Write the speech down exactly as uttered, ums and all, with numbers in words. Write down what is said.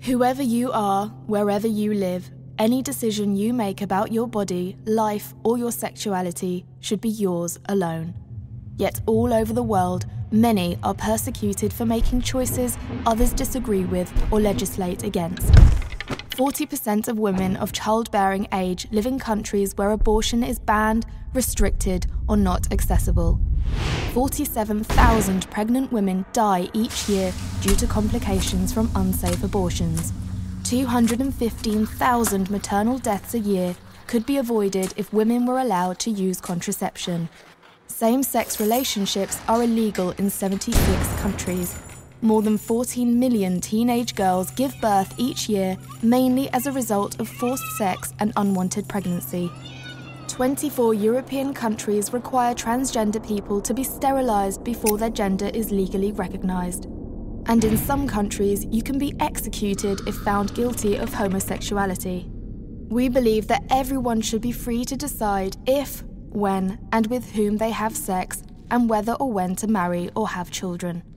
Whoever you are, wherever you live, any decision you make about your body, life, or your sexuality should be yours alone. Yet all over the world, many are persecuted for making choices others disagree with or legislate against. forty percent of women of childbearing age live in countries where abortion is banned, restricted, or not accessible. forty-seven thousand pregnant women die each year due to complications from unsafe abortions. two hundred fifteen thousand maternal deaths a year could be avoided if women were allowed to use contraception. Same-sex relationships are illegal in seventy-six countries. More than fourteen million teenage girls give birth each year, mainly as a result of forced sex and unwanted pregnancy. twenty-four European countries require transgender people to be sterilised before their gender is legally recognised. And in some countries, you can be executed if found guilty of homosexuality. We believe that everyone should be free to decide if, when, and with whom they have sex, and whether or when to marry or have children.